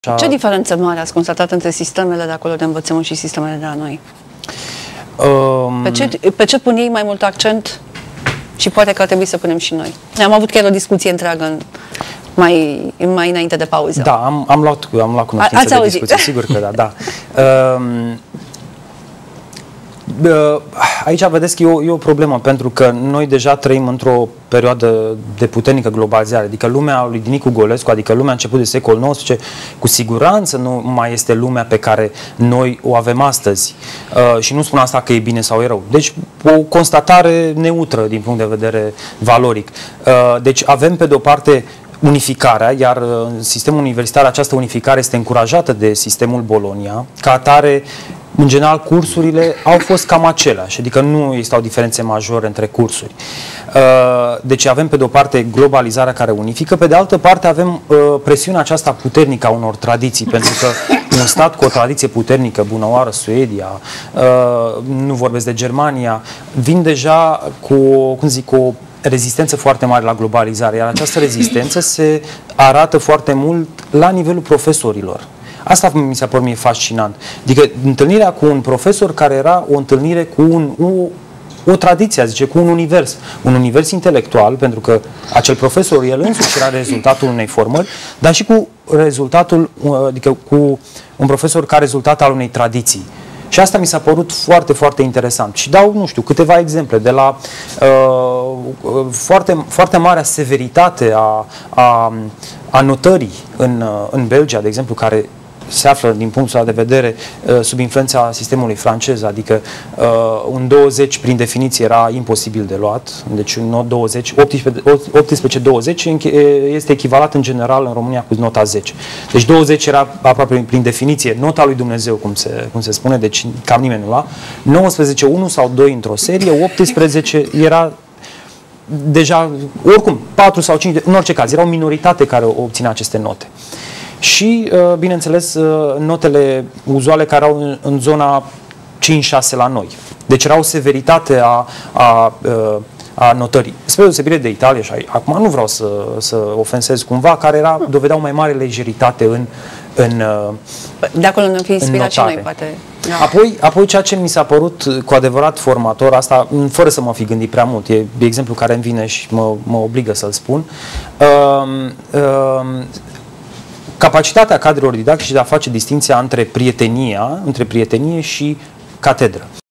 Ce diferențe mari ați constatat între sistemele de acolo de învățământ și sistemele de la noi? Pe ce pun ei mai mult accent și poate că ar trebui să punem și noi? Am avut chiar o discuție întreagă mai înainte de pauză. Da, am luat cunoștință de discuție, sigur că da. Aici vedeți că e o problemă, pentru că noi deja trăim într-o perioadă de puternică globalizare, adică lumea lui Dinicu Golescu, adică lumea început de secolul XIX, cu siguranță nu mai este lumea pe care noi o avem astăzi. Și nu spun asta că e bine sau e rău. Deci o constatare neutră din punct de vedere valoric. Deci avem pe de-o parte unificarea, iar în sistemul universitar această unificare este încurajată de sistemul Bologna. Ca atare, în general, cursurile au fost cam aceleași, adică nu existau diferențe majore între cursuri. Deci avem pe de o parte globalizarea care unifică, pe de altă parte avem presiunea aceasta puternică a unor tradiții, pentru că un stat cu o tradiție puternică, bună oară, Suedia, nu vorbesc de Germania, vin deja cu, cu o rezistență foarte mare la globalizare, iar această rezistență se arată foarte mult la nivelul profesorilor. Asta mi s-a părut mie fascinant. Adică întâlnirea cu un profesor care era o întâlnire cu o tradiție, zice, cu un univers intelectual, pentru că acel profesor, el însuși era rezultatul unei formări, dar și cu rezultatul, adică cu un profesor ca rezultat al unei tradiții. Și asta mi s-a părut foarte, foarte interesant. Și dau, nu știu, câteva exemple de la foarte marea severitate a notării în Belgia, de exemplu, care se află, din punctul de vedere, sub influența sistemului francez, adică un 20 prin definiție era imposibil de luat, deci un not 20, 18-20 este echivalat în general în România cu nota 10. Deci 20 era aproape prin definiție nota lui Dumnezeu, cum se spune, deci cam nimeni nu lua. 19, 1 sau 2 într-o serie, 18 era deja, oricum, 4 sau 5, în orice caz, era o minoritate care obținea aceste note. Și, bineînțeles, notele uzuale care erau în zona 5-6 la noi. Deci era o severitate a notării. Spre deosebire de Italia, și acum nu vreau să ofensez cumva, care dovedeau mai mare lejeritate de acolo ne-am fi inspirat și noi, poate. Da. Apoi, ceea ce mi s-a părut cu adevărat formator, asta fără să mă fi gândit prea mult, e exemplu care îmi vine și mă obligă să-l spun, capacitatea cadrelor didactice de a face distinția între prietenie și catedră.